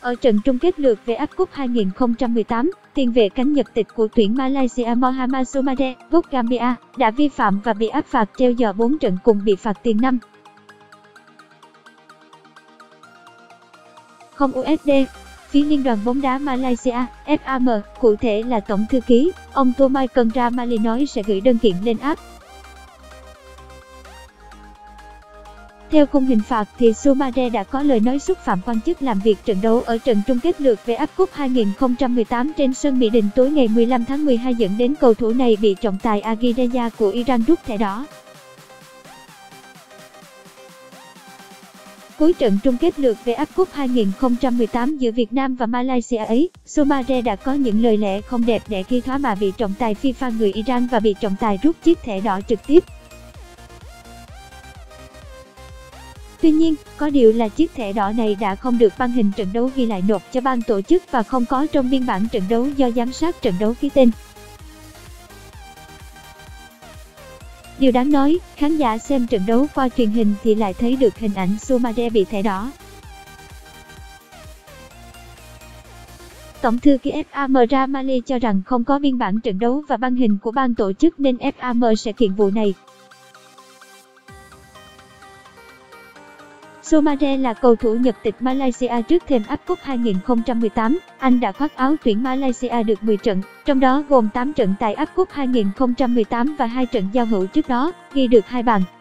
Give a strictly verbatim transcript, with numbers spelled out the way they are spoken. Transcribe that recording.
Ở trận chung kết lượt về ép Cup hai không một tám, tiền vệ cánh Nhật tịch của tuyển Malaysia Mohammad Soumaré, gốc Gambia, đã vi phạm và bị áp phạt treo giò bốn trận cùng bị phạt tiền năm không u ét đê. Phía Liên đoàn bóng đá Malaysia, ép a em, cụ thể là tổng thư ký, ông Tomai Kondramali nói sẽ gửi đơn kiện lên áp. Theo khung hình phạt thì Soumaré đã có lời nói xúc phạm quan chức làm việc trận đấu ở trận chung kết lượt về ép Cup hai không một tám trên sân Mỹ Đình tối ngày mười lăm tháng mười hai, dẫn đến cầu thủ này bị trọng tài Aghireya của Iran rút thẻ đỏ. Cuối trận chung kết lượt về ép Cup hai không một tám giữa Việt Nam và Malaysia ấy, Soumaré đã có những lời lẽ không đẹp đẽ khi thoá mạ bị trọng tài FIFA người Iran và bị trọng tài rút chiếc thẻ đỏ trực tiếp. Tuy nhiên, có điều là chiếc thẻ đỏ này đã không được băng hình trận đấu ghi lại nộp cho ban tổ chức và không có trong biên bản trận đấu do giám sát trận đấu ký tên. Điều đáng nói, khán giả xem trận đấu qua truyền hình thì lại thấy được hình ảnh Soumaré bị thẻ đỏ. Tổng thư ký ép a em Ramali cho rằng không có biên bản trận đấu và băng hình của ban tổ chức nên ép a em sẽ kiện vụ này. Soumaré là cầu thủ Nhật tịch Malaysia trước thềm ép Cup hai không một tám, anh đã khoác áo tuyển Malaysia được mười trận, trong đó gồm tám trận tại ép Cup hai không một tám và hai trận giao hữu trước đó, ghi được hai bàn.